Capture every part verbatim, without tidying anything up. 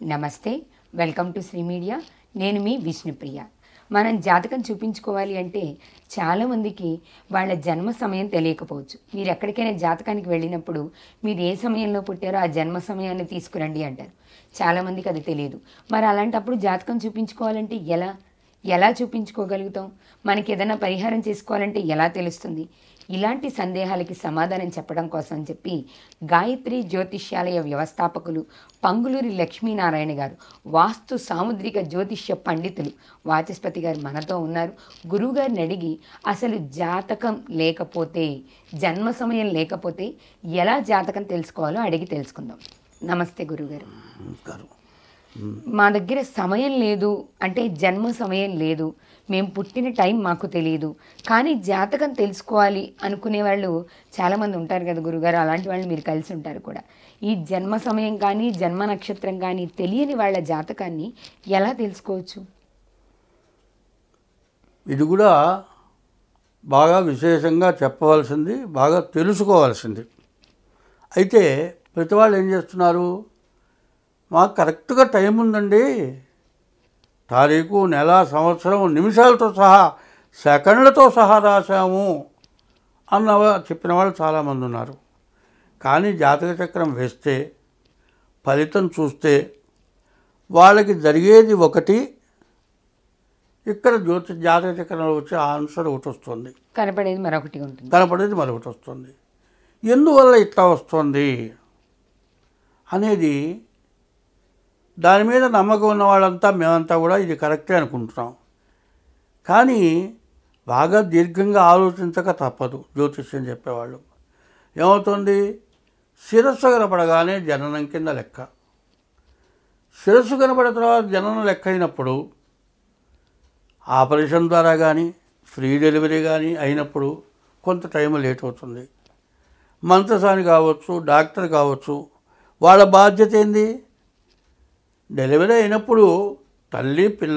నమస్తే, welcome to Shri media. నేను మీ విష్ణుప్రియ. మనం జాతకం చూపించుకోవాలి అంటే చాలామందికి వాళ్ళ జన్మ సమయం తెలియకపోవచ్చు. మీరు ఎక్కడికైనా జాతకానికి వెళ్ళినప్పుడు మీరు ఏ సమయంలో పుట్టారో ఆ జన్మ సమయాన్ని తీసుకురండి అంటారు. చాలామందికి అది తెలియదు. మరి అలాంటప్పుడు జాతకం చూపించుకోవాలంటే ఎలా ఎలా చూపించుకోగలుగుతాం? మనకి ఏదైనా పరిహారం చేసుకోవాలంటే ఎలా తెలుస్తుంది? ఇలాంటి సందేహాలకి సమాధానం చెప్పడం కోసం చెప్పి గాయత్రి జ్యోతిష్యాలయ వ్యవస్థాపకులు పంగులూరి లక్ష్మీనారాయణ గారు, వాస్తు సాముద్రిక జ్యోతిష్య పండితులు వాచస్పతి గారు మనతో ఉన్నారు. గురువుగారిని అడిగి అసలు జాతకం లేకపోతే, జన్మ సమయం లేకపోతే ఎలా జాతకం తెలుసుకోవాలో అడిగి తెలుసుకుందాం. నమస్తే గురువుగారు. మా దగ్గర సమయం లేదు అంటే జన్మ సమయం లేదు, మేము పుట్టిన టైం మాకు తెలియదు, కానీ జాతకం తెలుసుకోవాలి అనుకునే వాళ్ళు చాలామంది ఉంటారు కదా గురుగారు. అలాంటి వాళ్ళు మీరు కలిసి ఉంటారు కూడా. ఈ జన్మ సమయం కానీ జన్మ నక్షత్రం కానీ తెలియని వాళ్ళ జాతకాన్ని ఎలా తెలుసుకోవచ్చు? ఇది కూడా బాగా విశేషంగా చెప్పవలసింది, బాగా తెలుసుకోవాల్సింది. అయితే ప్రతి వాళ్ళు ఏం చేస్తున్నారు, మాకు కరెక్ట్గా టైం ఉందండి, తారీఖు, నెల, సంవత్సరం, నిమిషాలతో సహా, సెకండ్లతో సహా రాశాము అన్న చెప్పిన వాళ్ళు చాలామంది ఉన్నారు. కానీ జాతక చక్రం వేస్తే, ఫలితం చూస్తే వాళ్ళకి జరిగేది ఒకటి, ఇక్కడ జ్యోతి జాతక చక్రంలో వచ్చే ఆన్సర్ ఒకటి వస్తుంది, కనపడేది మరొకటి ఉంటుంది కనపడేది మరొకటి వస్తుంది. ఎందువల్ల ఇట్లా వస్తుంది అనేది దాని మీద నమ్మకం ఉన్న వాళ్ళంతా మేమంతా కూడా ఇది కరెక్టే అనుకుంటున్నాం. కానీ బాగా దీర్ఘంగా ఆలోచించక తప్పదు. జ్యోతిష్యం చెప్పేవాళ్ళు ఏమవుతుంది, శిరస్సు కనపడగానే జననం కింద లెక్క. శిరస్సు కనపడిన తర్వాత జననం లెక్క అయినప్పుడు ఆపరేషన్ ద్వారా కానీ ఫ్రీ డెలివరీ కానీ అయినప్పుడు కొంత టైం లేట్ అవుతుంది. మంత్రసాని కావచ్చు, డాక్టర్ కావచ్చు, వాళ్ళ బాధ్యత ఏంది, డెలివరీ అయినప్పుడు తల్లి పిల్ల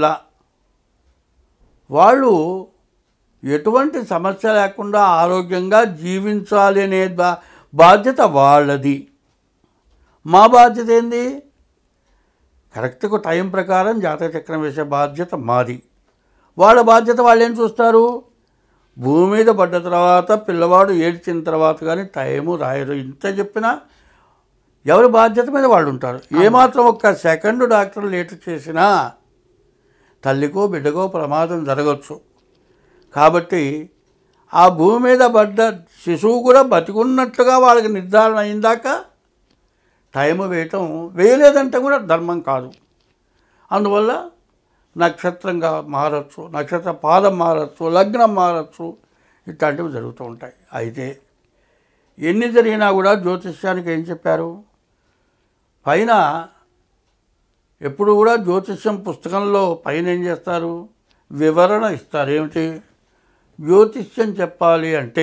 వాళ్ళు ఎటువంటి సమస్య లేకుండా ఆరోగ్యంగా జీవించాలి అనే బా బాధ్యత వాళ్ళది. మా బాధ్యత ఏంది, కరెక్ట్గా టైం ప్రకారం జాతక చక్రం వేసే బాధ్యత మాది. వాళ్ళ బాధ్యత వాళ్ళు ఏం చూస్తారు, భూమి మీద పడ్డ తర్వాత పిల్లవాడు ఏడ్చిన తర్వాత కానీ టైము రాయరు. ఇంత చెప్పినా ఎవరి బాధ్యత మీద వాళ్ళు ఉంటారు. ఏమాత్రం ఒక్క సెకండ్ డాక్టర్ లేట్ చేసినా తల్లికో బిడ్డకో ప్రమాదం జరగవచ్చు. కాబట్టి ఆ భూమి మీద పడ్డ శిశువు కూడా బతికున్నట్లుగా వాళ్ళకి నిర్ధారణ అయిందాక టైం వేయటం, వేయలేదంటే కూడా ధర్మం కాదు. అందువల్ల నక్షత్రంగా మారచ్చు, నక్షత్ర పాదం మారచ్చు, లగ్నం మారచ్చు, ఇట్లాంటివి జరుగుతూ ఉంటాయి. అయితే ఎన్ని జరిగినా కూడా జ్యోతిష్యానికి ఏం చెప్పారు, పైన ఎప్పుడు కూడా జ్యోతిష్యం పుస్తకంలో పైన ఏం చేస్తారు, వివరణ ఇస్తారు. ఏమిటి, జ్యోతిష్యం చెప్పాలి అంటే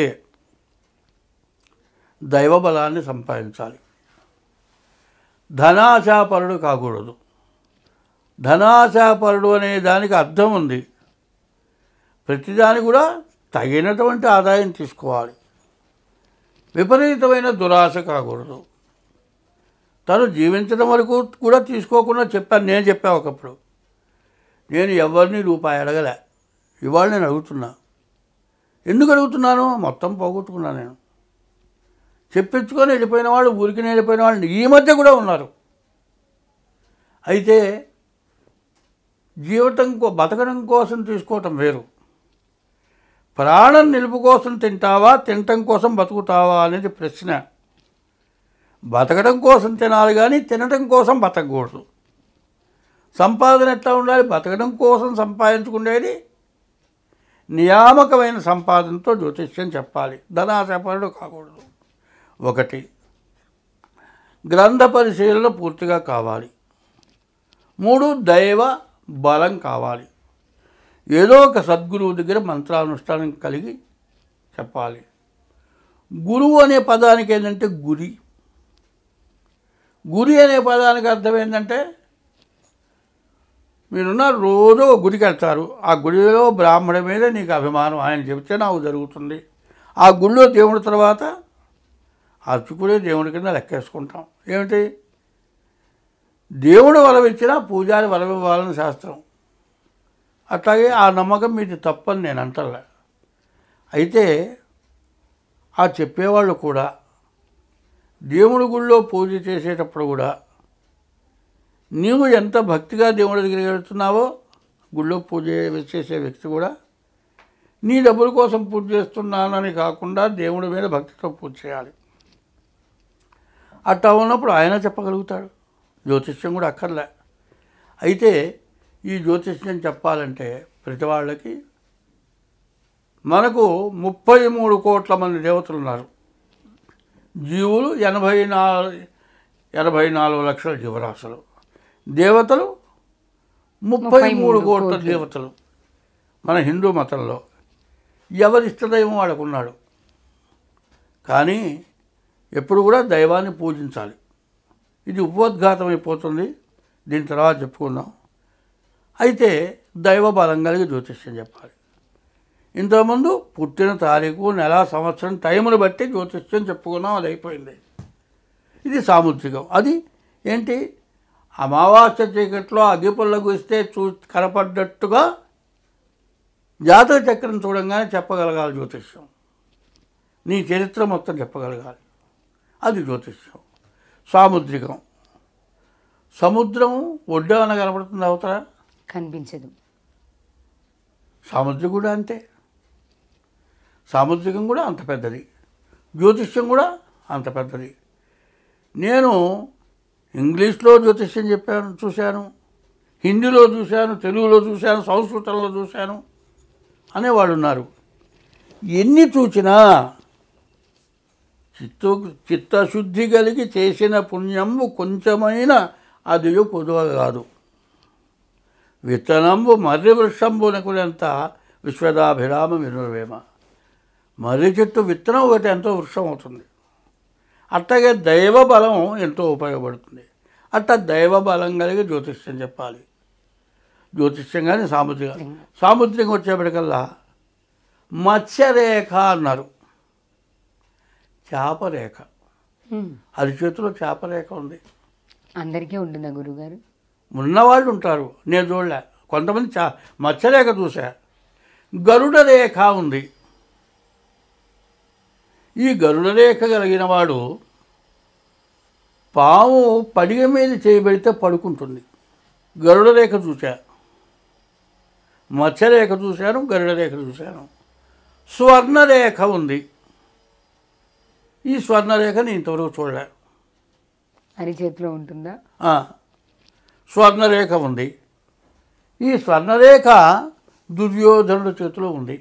దైవబలాన్ని సంపాదించాలి, ధనాశాపరుడు కాకూడదు. ధనాశాపరుడు అనే దానికి అర్థం ఉంది, ప్రతిదాని కూడా తగినటువంటి ఆదాయం తీసుకోవాలి, విపరీతమైన దురాశ కాకూడదు. తను జీవించడం వరకు కూడా తీసుకోకుండా చెప్పాను. నేను చెప్పా ఒకప్పుడు, నేను ఎవరిని రూపాయి అడగలే. ఇవాళ నేను అడుగుతున్నా. ఎందుకు అడుగుతున్నాను, మొత్తం పోగొట్టుకున్నాను నేను. చెప్పించుకొని వెళ్ళిపోయిన వాళ్ళు, ఊరికి వెళ్ళిపోయిన వాళ్ళు ఈ మధ్య కూడా ఉన్నారు. అయితే జీవితం బతకడం కోసం తీసుకోవటం వేరు, ప్రాణం నిలుపు కోసం తింటావా, తినటం కోసం బతుకుతావా అనేది ప్రశ్న. బతకడం కోసం తినాలి కానీ తినడం కోసం బతకకూడదు. సంపాదన ఎట్లా ఉండాలి, బతకడం కోసం సంపాదించుకునేది నియామకమైన సంపాదనతో జ్యోతిష్యం చెప్పాలి, ధనాశాపరుడు కాకూడదు. ఒకటి, గ్రంథ పరిశీలన పూర్తిగా కావాలి. మూడు, దైవ బలం కావాలి. ఏదో ఒక సద్గురువు దగ్గర మంత్రానుష్ఠానం కలిగి చెప్పాలి. గురువు అనే పదానికి ఏంటంటే గురి. గురి అనే పదానికి అర్థం ఏంటంటే, మీరున్న రోజు గుడికి వెళ్తారు, ఆ గుడిలో బ్రాహ్మణ మీద నీకు అభిమానం, ఆయన చెబితే నాకు జరుగుతుంది. ఆ గుడిలో దేవుడి తర్వాత అర్చకుడే దేవుడి కింద లెక్కేసుకుంటాం. ఏమిటి, దేవుడు వరం ఇచ్చినా పూజారి వరం ఇవ్వాలని శాస్త్రం. అట్లాగే ఆ నమ్మకం మీది తప్పని నేను అంటలే. అయితే ఆ చెప్పేవాళ్ళు కూడా దేవుడి గుళ్ళో పూజ చేసేటప్పుడు కూడా నీవు ఎంత భక్తిగా దేవుడి దగ్గరికి వెళ్తున్నావో గుళ్ళో పూజ చేసే వ్యక్తి కూడా నీ డబ్బుల కోసం పూజ చేస్తున్నానని కాకుండా దేవుడి మీద భక్తితో పూజ చేయాలి. అట్టా ఉన్నప్పుడు ఆయన చెప్పగలుగుతాడు, జ్యోతిష్యం కూడా అక్కర్లే. అయితే ఈ జ్యోతిష్యం చెప్పాలంటే ప్రతి వాళ్ళకి మనకు ముప్పై మూడు కోట్ల మంది దేవతలు ఉన్నారు. జీవులు ఎనభై నాలుగు ఎనభై నాలుగు లక్షల జీవరాశులు, దేవతలు ముప్పై మూడు కోట్ల దేవతలు. మన హిందూ మతంలో ఎవరి ఇష్టదైవం వాడుకున్నాడు. కానీ ఎప్పుడు కూడా దైవాన్ని పూజించాలి. ఇది ఉపోద్ఘాతం అయిపోతుంది, దీని తర్వాత చెప్పుకుందాం. అయితే దైవ బలం కలిగి జ్యోతిష్యం చెప్పాలి. ఇంతకుముందు పుట్టిన తారీఖు, నెల, సంవత్సరం, టైమును బట్టి జ్యోతిష్యం చెప్పుకున్నాం, అది అయిపోయింది. ఇది సాముద్రికం. అది ఏంటి, అమావాస్య చీకట్లో అగ్గిపుల్లకు ఇస్తే చూ కనపడ్డట్టుగా జాతక చక్రం చూడంగానే చెప్పగలగాలి జ్యోతిష్యం. నీ చరిత్ర మొత్తం చెప్పగలగాలి, అది జ్యోతిష్యం. సాముద్రికం, సముద్రం ఒడ్డాన కనపడుతుంది, అవతల కనిపించదు. సాముద్రికం కూడా అంతే. సాముద్రికం కూడా అంత పెద్దది, జ్యోతిష్యం కూడా అంత పెద్దది. నేను ఇంగ్లీష్లో జ్యోతిష్యం చెప్పాను, చూశాను, హిందీలో చూశాను, తెలుగులో చూశాను, సంస్కృతంలో చూశాను అనేవాళ్ళు ఉన్నారు. ఎన్ని చూచినా చిత్త చిత్తశుద్ధి కలిగి చేసిన పుణ్యము కొంచెమైన అది పొదువ కాదు. విత్తనంబు మర్రి వృక్షంబునకులంత విశ్వదాభిరామ వినుర్వేమ. మర్రి చెట్టు విత్తనం ఒకటి ఎంతో వృక్షం అవుతుంది. అట్లాగే దైవ బలం ఎంతో ఉపయోగపడుతుంది. అట్లా దైవ బలం కలిగి జ్యోతిష్యం చెప్పాలి. జ్యోతిష్యం కానీ సాముద్రికం. సాముద్రికం వచ్చేప్పటికల్లా మత్స్యరేఖ అన్నారు, చేపరేఖ. అరిచేతిలో చేపరేఖ ఉంది. అందరికీ ఉంటుందా గురుగారు? ఉన్నవాళ్ళు ఉంటారు, నేను చూడలే. కొంతమంది చా మత్స్యరేఖ చూసా. గరుడ రేఖ ఉంది. ఈ గరుడ రేఖ కలిగిన వాడు పాము పడిగ మీద చేయబడితే పడుకుంటుంది. గరుడ రేఖ చూసా, మత్స్యరేఖ చూశాను, గరుడ రేఖ చూశాను. స్వర్ణరేఖ ఉంది. ఈ స్వర్ణరేఖని ఇంతవరకు చూడలే. అరిచేతిలో ఉంటుందా? స్వర్ణరేఖ ఉంది. ఈ స్వర్ణరేఖ దుర్యోధనుడి చేతిలో ఉంది.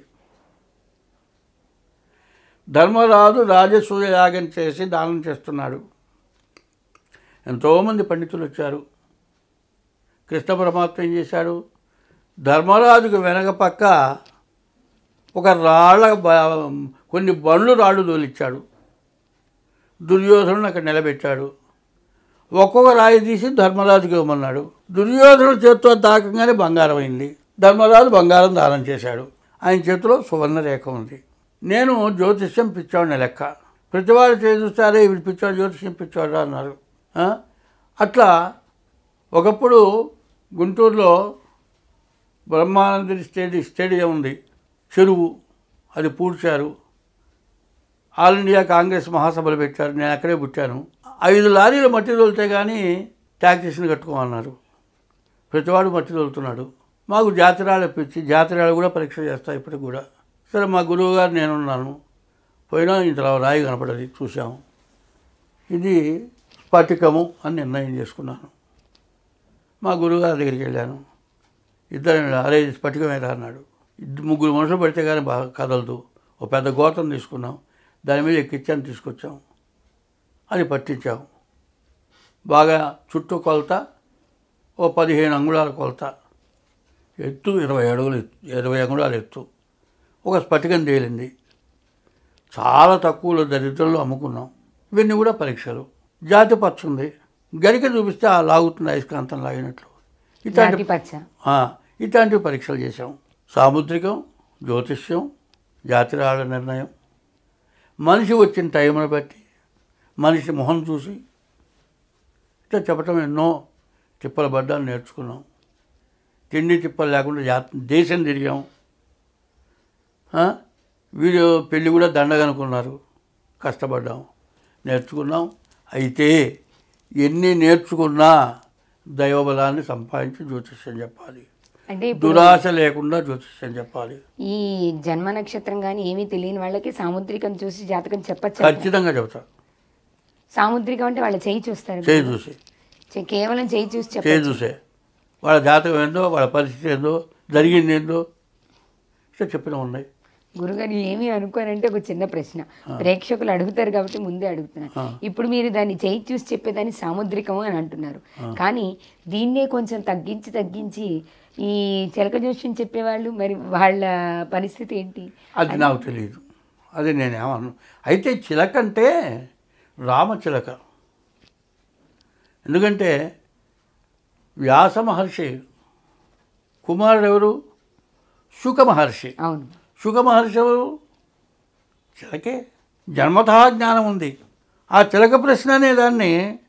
ధర్మరాజు రాజసూయ యాగం చేసి దానం చేస్తున్నాడు. ఎంతోమంది పండితులు వచ్చారు. కృష్ణ పరమాత్మ ఏం చేశాడు, ధర్మరాజుకు వెనక పక్క ఒక రాళ్ళ కొన్ని బండ్లు రాళ్ళు తోలిచ్చాడు. దుర్యోధనుడు అక్కడ నిలబెట్టాడు. ఒక్కొక్క రాయి తీసి ధర్మరాజుకి ఇవ్వమన్నాడు. దుర్యోధనుడు చేతితో తాకంగానే బంగారం అయింది. ధర్మరాజు బంగారం దానం చేశాడు. ఆయన చేతిలో సువర్ణరేఖ ఉంది. నేను జ్యోతిష్యం పిచ్చాడిని లెక్క. ప్రతివాడు చూస్తారే వీడు పిచ్చాడు, జ్యోతిష్యం పిచ్చాడు అన్నారు. అట్లా ఒకప్పుడు గుంటూరులో బ్రహ్మానంద స్టేడి స్టేడియం ఉంది, చెరువు, అది పూడ్చారు. ఆల్ ఇండియా కాంగ్రెస్ మహాసభలు పెట్టారు. నేను అక్కడే పుట్టాను. ఐదు లారీలు మట్టి తోలితే కానీ ట్యాక్సీని కట్టుకోమన్నారు. ప్రతివాడు మట్టి తోలుతున్నాడు. మాకు జాతిరాళ్ళు పిచ్చి, జాతిరాళ్ళు కూడా పరీక్ష చేస్తాయి ఇప్పటికి కూడా. సరే, మా గురువు గారు నేనున్నాను, పోయినా ఇంతలో రాయి కనపడది, చూసాము. ఇది స్ఫటికము అని నిర్ణయం చేసుకున్నాను. మా గురువుగారి దగ్గరికి వెళ్ళాను. ఇద్దరు, అరే ఇది స్ఫటికమేరా అన్నాడు. ఇద్దరు ముగ్గురు మనుషులు పెడితే కానీ బాగా కదలదు. ఒక పెద్ద గోతం తీసుకున్నాం, దాని మీద ఎక్కిచ్చాను, తీసుకొచ్చాం, అది పట్టించాం. బాగా చుట్టూ కొలత ఓ పదిహేను అంగుళాల కొలత, ఎత్తు ఇరవై అడుగులు ఇరవై అంగుళాలు ఎత్తు. ఒక స్ఫటికం తేలింది. చాలా తక్కువలో దరిద్రంలో అమ్ముకున్నాం. ఇవన్నీ కూడా పరీక్షలు. జాతి పచ్చ ఉంది, గరిక చూపిస్తే ఆ లాగుతుంది, అయస్కాంతం లాగినట్లు. ఇట్లాంటి ఇట్లాంటివి పరీక్షలు చేసాం. సాముద్రికం, జ్యోతిష్యం, జాతిరాళ్ళ నిర్ణయం, మనిషి వచ్చిన టైంను బట్టి, మనిషి మొహం చూసి ఇట్లా చెప్పటం ఎన్నో తిప్పల పడ్డాను, నేర్చుకున్నాం. తిండి తిప్పలు లేకుండా జా దేశం తిరిగాం. వీడియో పెళ్ళి కూడా దండగనుకున్నారు, కష్టపడ్డాం, నేర్చుకున్నాం. అయితే ఎన్ని నేర్చుకున్నా దైవబలాన్ని సంపాదించి జ్యోతిష్యం చెప్పాలి. అంటే దురాశ లేకుండా జ్యోతిష్యం చెప్పాలి. ఈ జన్మ నక్షత్రం కానీ ఏమీ తెలియని వాళ్ళకి సాముద్రికం చూసి జాతకం చెప్పచ్చు. ఖచ్చితంగా చెప్తా. సాముద్రికం అంటే వాళ్ళ చేయి చూస్తారు, చేయి చూసి, కేవలం చేయి చూసి చేయి చెప్పచ్చు. చూసే వాళ్ళ జాతకం ఏందో, వాళ్ళ పరిస్థితి ఏందో, జరిగింది ఏందో ఇట్లా చెప్పిన ఉన్నాయి. గురుగారు ఏమీ అనుకోనంటే ఒక చిన్న ప్రశ్న ప్రేక్షకులు అడుగుతారు కాబట్టి ముందే అడుగుతున్నాను. ఇప్పుడు మీరు దాన్ని చేయి చూసి చెప్పేదాన్ని సాముద్రికము అని అంటున్నారు, కానీ దీన్నే కొంచెం తగ్గించి తగ్గించి ఈ చిలక జోష్యం చెప్పేవాళ్ళు మరి వాళ్ళ పరిస్థితి ఏంటి? అది నాకు తెలియదు, అది నేనేమను. అయితే చిలక అంటే రామచిలక. ఎందుకంటే వ్యాస మహర్షి కుమారుడు ఎవరు? శుక మహర్షి. అవును, శుక మహర్షి ఎవరు? చిలకే. జన్మతః జ్ఞానం ఉంది. ఆ చిలక ప్రశ్న అనే దాన్ని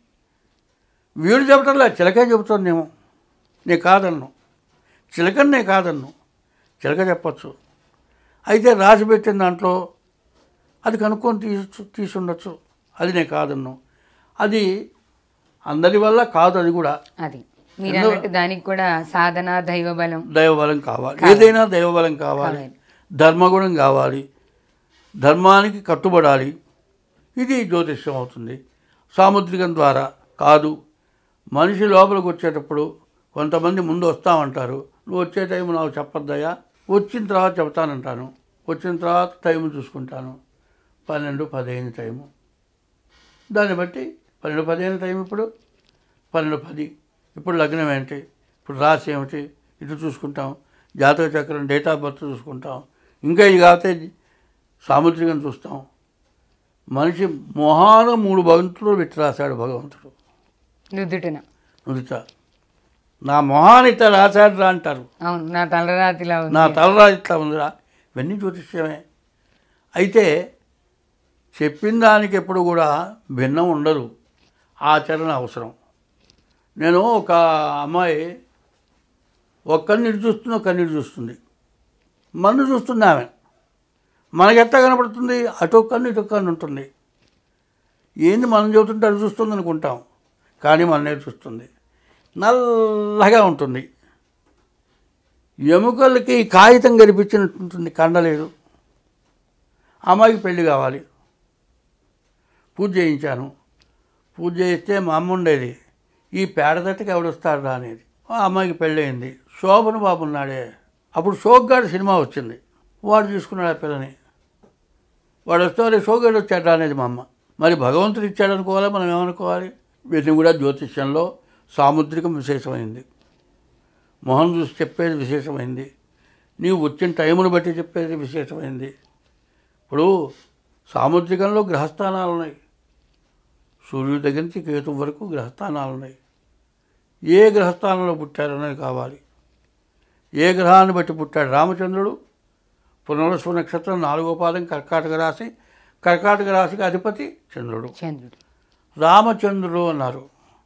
వీడు చెప్పటంలా, చిలకే చెబుతుందేమో. నే కాదన్ను, చిలకని నే కాదన్ను, చిలక చెప్పచ్చు. అయితే రాసి పెట్టిన దాంట్లో అది కనుక్కొని తీసు తీసి ఉండొచ్చు, అది నే కాదన్ను. అది అందరి వల్ల కాదు, అది కూడా. అది మీరు అన్నట్టు దానికి కూడా సాధన, దైవబలం దైవబలం కావాలి. ఏదైనా దైవబలం కావాలి, ధర్మగుణం కావాలి, ధర్మానికి కట్టుబడాలి. ఇది జ్యోతిష్యం అవుతుంది. సాముద్రికం ద్వారా కాదు. మనిషి లోపలికి వచ్చేటప్పుడు కొంతమంది ముందు వస్తామంటారు, నువ్వు వచ్చే టైం నాకు చెప్పొద్దయా, వచ్చిన తర్వాత చెప్తానంటాను. వచ్చిన తర్వాత టైం చూసుకుంటాను, పన్నెండు పదిహేను టైము. దాన్ని బట్టి పన్నెండు పదిహేను టైం, ఇప్పుడు పన్నెండు పది, ఇప్పుడు లగ్నం ఏంటి, ఇప్పుడు రాశి ఏమిటి, ఇటు చూసుకుంటాం. జాతక చక్రం, డేట్ ఆఫ్ బర్త్ చూసుకుంటాం. ఇంకా ఇది కాకపోతే సాముద్రికం చూస్తాం. మనిషి మొహాన మూడు భగవంతుడు పెట్టి రాశాడు భగవంతుడు నుదుటిన. నుదుట నా మొహాన్ని ఇట్లా రాశాడు రా అంటారు. అవును, నా తలరాతిలా ఉంది, నా తలరాతి ఇట్లా ఉందిరా. ఇవన్నీ జ్యోతిష్యమే. అయితే చెప్పిన దానికి ఎప్పుడు కూడా భిన్నం ఉండదు, ఆచరణ అవసరం. నేను ఒక అమ్మాయి ఒక కన్నీరు చూస్తుంది, ఒక కన్నీరు చూస్తుంది, మన్ను చూస్తుంది. ఆమె మనకెట్లా కనపడుతుంది? అటు ఒక కన్ను, ఇటు ఒక కన్ను ఉంటుంది. ఏంది మనం చూస్తుంటే అది చూస్తుంది అనుకుంటాం, కానీ మననే చూస్తుంది. నల్లగా ఉంటుంది, ఎముకలకి కాగితం కనిపించినట్టు ఉంటుంది, కండలేదు. అమ్మాయికి పెళ్ళి కావాలి, పూజ చేయించాను. పూజ చేస్తే మా అమ్మ ఉండేది, ఈ పేడదట్టకి ఎవడొస్తాడు రా అనేది. ఆ అమ్మాయికి పెళ్ళి అయింది. శోభను బాబు ఉన్నాడే, అప్పుడు షోక్గాడు సినిమా వచ్చింది, వాడు చూసుకున్నాడు ఆ పిల్లని. వాడు వస్తే షోగాడు వచ్చాడు అనేది మా అమ్మ. మరి భగవంతుడు ఇచ్చాడు అనుకోవాలి, మనం ఏమనుకోవాలి? వీటిని కూడా జ్యోతిష్యంలో సాముద్రికం విశేషమైంది, మొహం చూసి చెప్పేది విశేషమైంది, నీవు వచ్చిన టైమును బట్టి చెప్పేది విశేషమైంది. ఇప్పుడు సాముద్రికంలో గ్రహస్థానాలు ఉన్నాయి, సూర్యుడి దగ్గర నుంచి కేతు వరకు గ్రహస్థానాలు ఉన్నాయి. ఏ గ్రహస్థానంలో పుట్టారు అనేది కావాలి. ఏ గ్రహాన్ని బట్టి పుట్టాడు? రామచంద్రుడు పునర్వసు నక్షత్రం, నాలుగో పాదం, కర్కాటక రాశి. కర్కాటక రాశికి అధిపతి చంద్రుడు. చంద్రుడు రామచంద్రుడు అన్నారు.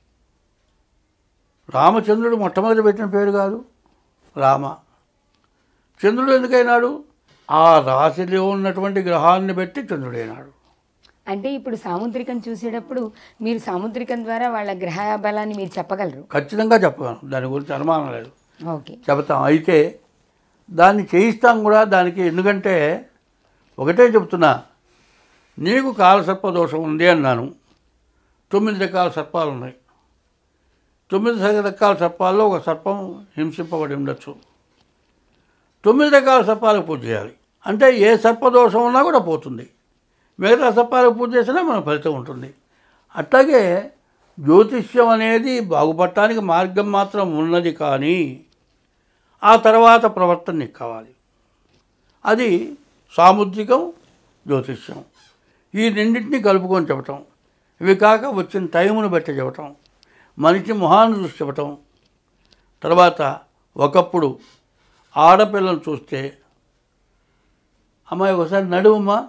రామచంద్రుడు మొట్టమొదటి పెట్టిన పేరు కాదు రామ. చంద్రుడు ఎందుకైనాడు? ఆ రాశిలో ఉన్నటువంటి గ్రహాన్ని బట్టి చంద్రుడైనాడు. అంటే ఇప్పుడు సాముద్రికం చూసేటప్పుడు మీరు సాముద్రికం ద్వారా వాళ్ళ గ్రహ బలాన్ని మీరు చెప్పగలరు? ఖచ్చితంగా చెప్పగలను, దాని గురించి అనుమానం లేదు, ఓకే, చెబుతాం. అయితే దాన్ని చేయిస్తాం కూడా దానికి. ఎందుకంటే ఒకటే చెప్తున్నా, నీకు కాలసర్పదోషం ఉంది అన్నాను. తొమ్మిది రకాల సర్పాలు ఉన్నాయి. తొమ్మిది రకాల సర్పాల్లో ఒక సర్పం హింసింపబడి ఉండొచ్చు. తొమ్మిది రకాల సర్పాలకు పూజ చేయాలి. అంటే ఏ సర్పదోషం ఉన్నా కూడా పోతుంది. మిగతా సర్పాలకు పూజ చేసినా మన ఫలితం ఉంటుంది. అట్లాగే జ్యోతిష్యం అనేది బాగుపడటానికి మార్గం మాత్రం ఉన్నది, కానీ ఆ తర్వాత ప్రవర్తన నీకు కావాలి. అది సాముద్రికం, జ్యోతిష్యం. ఈ రెండింటినీ కలుపుకొని చెప్పటం. ఇవి కాక వచ్చిన టైమును బట్టి చెప్పటం, మనిషి మొహాన్ని చూసి చెప్పటం. తర్వాత ఒకప్పుడు ఆడపిల్లలు చూస్తే, అమ్మాయి ఒకసారి నడువమ్మా,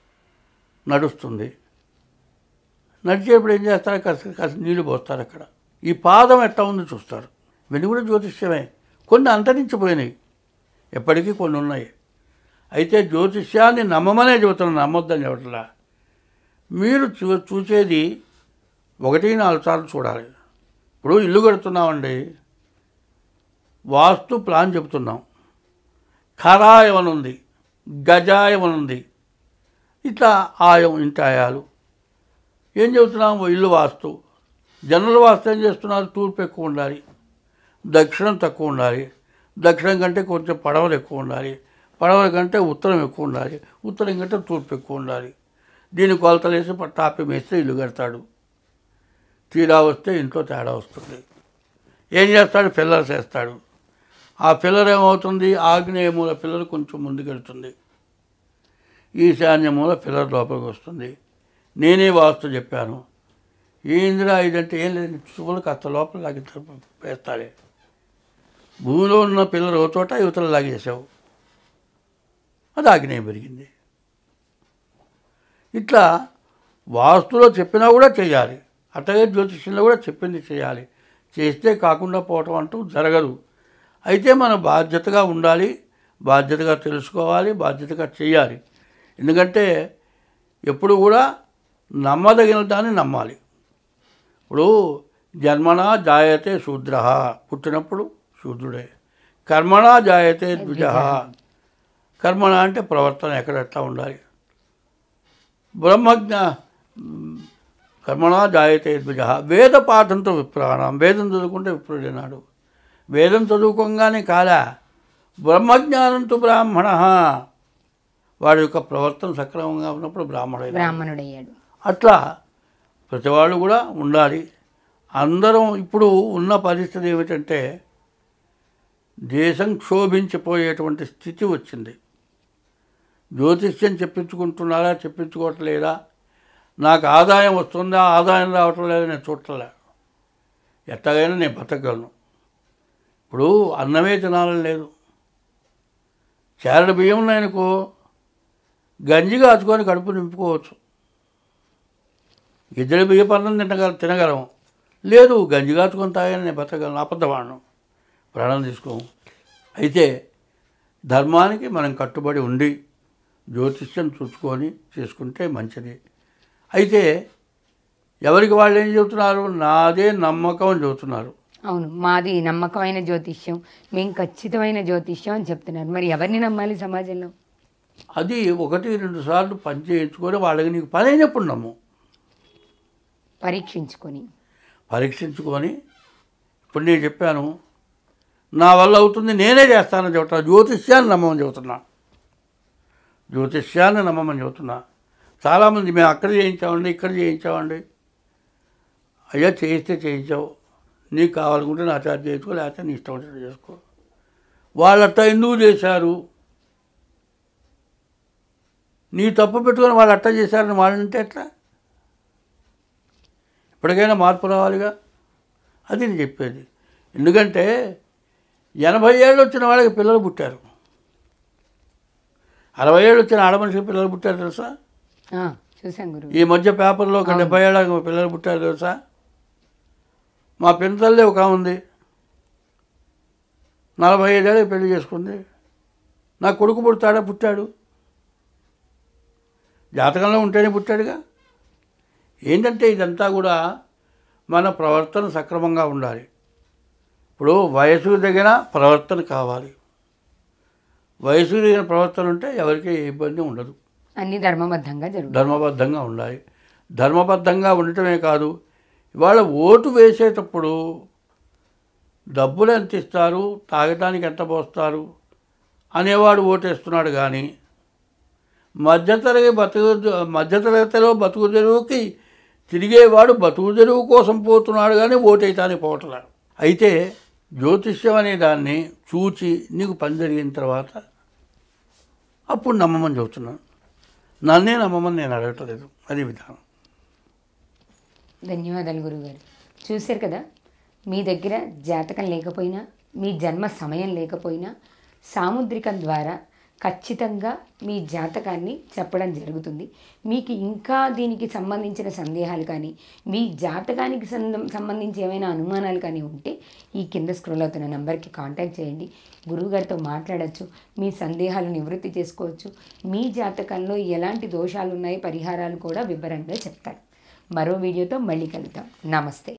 నడుస్తుంది. నడిచేప్పుడు ఏం చేస్తారు? కాస్త కాస్త నీళ్ళు పోస్తారు అక్కడ. ఈ పాదం ఎట్లా ఉందో చూస్తారు. ఇవన్నీ కూడా జ్యోతిష్యమే. కొన్ని అంతరించిపోయినాయి, ఎప్పటికీ కొన్ని ఉన్నాయి. అయితే జ్యోతిష్యాన్ని నమ్మమనే చెబుతున్నాను, నమ్మొద్దని చెప్పట్లా. మీరు చూ చూసేది ఒకటి నాలుగు సార్లు చూడాలి. ఇప్పుడు ఇల్లు కడుతున్నామండి, వాస్తు ప్లాన్ చెబుతున్నాం, ఖరాయం అని ఉంది, గజాయం అని ఉంది, ఇట్లా ఆయం ఇంటి ఆయాలు ఏం చెబుతున్నాం. ఇల్లు వాస్తు, జనుల వాస్తు ఏం చేస్తున్నారు, తూర్పు ఎక్కువ ఉండాలి, దక్షిణం తక్కువ ఉండాలి, దక్షిణం కంటే కొంచెం పడవలు ఎక్కువ ఉండాలి, పడవల కంటే ఉత్తరం ఎక్కువ ఉండాలి, ఉత్తరం కంటే తూర్పు ఎక్కువ ఉండాలి. దీన్ని కొలతలేసి టాపి వేస్తే ఇల్లు కడతాడు. తీరా వస్తే ఇంట్లో తేడా వస్తుంది. ఏం చేస్తాడు, పిల్లర్స్ వేస్తాడు. ఆ పిల్లర్ ఏమవుతుంది, ఆగ్నేయ మూల పిల్లర్ కొంచెం ముందుకెళ్తుంది, ఈశాన్య మూల పిల్లర్ లోపలికి వస్తుంది. నేనే వాస్తు చెప్పాను. ఏందిరా ఇదంటే ఏం లేదు, చువ్వలు కాస్త లోపల లాగి వేస్తాడే. భూమిలో ఉన్న పిల్లర్ ఓ చోట యువతలు లాగేసావు, అది ఆగ్నేయం పెరిగింది. ఇట్లా వాస్తులో చెప్పినా కూడా చేయాలి, అట్లాగే జ్యోతిష్యంలో కూడా చెప్పింది చేయాలి. చేస్తే కాకుండా పోవటం అంటూ జరగదు. అయితే మనం బాధ్యతగా ఉండాలి, బాధ్యతగా తెలుసుకోవాలి, బాధ్యతగా చేయాలి. ఎందుకంటే ఎప్పుడు కూడా నమ్మదగిన దాన్ని నమ్మాలి. ఇప్పుడు జన్మనా జాయతే శూద్ర, పుట్టినప్పుడు శూద్రుడే. కర్మణా జాయతే ద్విజ, కర్మణ అంటే ప్రవర్తన ఎక్కడ ఎట్లా ఉండాలి. బ్రహ్మజ్ఞ కర్మణా జాయతే ద్విజ. వేద పాఠంతో విప్రాణం, వేదం చదువుకుంటే విప్రుడైనాడు. వేదం చదువుకోగానే కాదా, బ్రహ్మజ్ఞానంతో బ్రాహ్మణ, వాడి యొక్క ప్రవర్తన సక్రమంగా ఉన్నప్పుడు బ్రాహ్మణుడు బ్రాహ్మణుడయ్యాడు. అట్లా ప్రతివాళ్ళు కూడా ఉండాలి. అందరం ఇప్పుడు ఉన్న పరిస్థితి ఏమిటంటే దేశం క్షోభించిపోయేటువంటి స్థితి వచ్చింది. జ్యోతిష్యం చెప్పించుకుంటున్నారా, చెప్పించుకోవట్లేదా, నాకు ఆదాయం వస్తుందా, ఆదాయం రావటం లేదా నేను చూడలే, ఎట్టగైనా నేను బతకగలను. ఇప్పుడు అన్నమే తినాలని లేదు, చారడు బియ్యం ఉన్నాయనుకో గంజి కాచుకొని కడుపు నింపుకోవచ్చు. ఇద్దరి బియ్యపు అన్నం తినగల తినగలం లేదు, గంజి కాచుకొని తాగని నేను బతకగలను. అబద్ధవాడను, ప్రాణం తీసుకోము. అయితే ధర్మానికి మనం కట్టుబడి ఉండి జ్యోతిష్యం చూసుకొని చేసుకుంటే మంచిది. అయితే ఎవరికి వాళ్ళు ఏం చెబుతున్నారు, నాదే నమ్మకం అని చెబుతున్నారు. అవును, మాది నమ్మకమైన జ్యోతిష్యం, మేము ఖచ్చితమైన జ్యోతిష్యం అని చెప్తున్నారు. మరి ఎవరిని నమ్మాలి సమాజంలో? అది ఒకటి రెండు సార్లు పని చేయించుకొని వాళ్ళకి నీకు పని అయినప్పుడు నమ్ము. పరీక్షించుకొని పరీక్షించుకొని ఇప్పుడు నేను చెప్పాను, నా వల్ల అవుతుంది నేనే చేస్తానని చెబుతున్నా. జ్యోతిష్యాన్ని నమ్మమని చెబుతున్నా, జ్యోతిష్యాన్ని నమ్మమని చెబుతున్నా. చాలామంది మేము అక్కడ చేయించామండి, ఇక్కడ చేయించామండి. అయ్యా చేయిస్తే చేయించావు, నీకు కావాలనుకుంటే నా చార్జ్ చేసుకో, లేకపోతే నీ ఇష్టం వచ్చినట్టు చేసుకో. వాళ్ళట్ట ఎందుకు చేశారు, నీ తప్పు పెట్టుకొని వాళ్ళు అట్ట చేశారని వాళ్ళంటే ఎట్లా? ఇప్పటికైనా మార్పు రావాలిగా, అది నేను చెప్పేది. ఎందుకంటే ఎనభై ఏళ్ళు వచ్చిన వాళ్ళకి పిల్లలు పుట్టారు, అరవై ఏళ్ళు వచ్చిన ఆడమనిషికి పిల్లలు పుట్టారు తెలుసా? చూసాను గురు. ఈ మధ్య పేపర్లో ఒక డెబ్బై ఏళ్ళకి పిల్లలు పుట్టారు తెలుసా? మా పెంతల్లే ఒక ఉంది, నలభై ఐదేళ్ళకి పెళ్లి చేసుకుంది. నా కొడుకు పుడతాడా, పుట్టాడు, జాతకంలో ఉంటేనే పుట్టాడుగా. ఏంటంటే ఇదంతా కూడా మన ప్రవర్తన సక్రమంగా ఉండాలి. ఇప్పుడు వయసుకు తగిన ప్రవర్తన కావాలి, వయసుకు తగిన ప్రవర్తన ఉంటే ఎవరికి ఇబ్బంది ఉండదు. అన్ని ధర్మబద్ధంగా జరుగుతుంది, ధర్మబద్ధంగా ఉండాలి. ధర్మబద్ధంగా ఉండటమే కాదు, ఇవాళ ఓటు వేసేటప్పుడు డబ్బులు ఎంత ఇస్తారు, తాగటానికి ఎంత పోస్తారు అనేవాడు ఓటేస్తున్నాడు. కానీ మధ్యతరగతి బతుకు మధ్యతరగతిలో బతుకు తెరువుకి తిరిగేవాడు బతుకు తెరువు కోసం పోతున్నాడు, కానీ ఓటేయటానికి పోవట్లేదు. అయితే జ్యోతిష్యం అనే దాన్ని చూచి నీకు పని జరిగిన తర్వాత అప్పుడు నమ్మమని చెబుతున్నాను. నన్నే నమ్మమని నేను అడగట్లేదు, అది విధానం. ధన్యవాదాలు గురుగారు. చూశారు కదా, మీ దగ్గర జాతకం లేకపోయినా, మీ జన్మ సమయం లేకపోయినా, సాముద్రికం ద్వారా ఖచ్చితంగా మీ జాతకాన్ని చెప్పడం జరుగుతుంది. మీకు ఇంకా దీనికి సంబంధించిన సందేహాలు కానీ, మీ జాతకానికి సందం సంబంధించి ఏమైనా అనుమానాలు కానీ ఉంటే ఈ కింద స్క్రోల్ అవుతున్న నెంబర్కి కాంటాక్ట్ చేయండి. గురువుగారితో మాట్లాడచ్చు, మీ సందేహాలు నివృత్తి చేసుకోవచ్చు. మీ జాతకంలో ఎలాంటి దోషాలు ఉన్నాయి, పరిహారాలు కూడా వివరంగా చెప్తారు. మరో వీడియోతో మళ్ళీ కలుద్దాం. నమస్తే.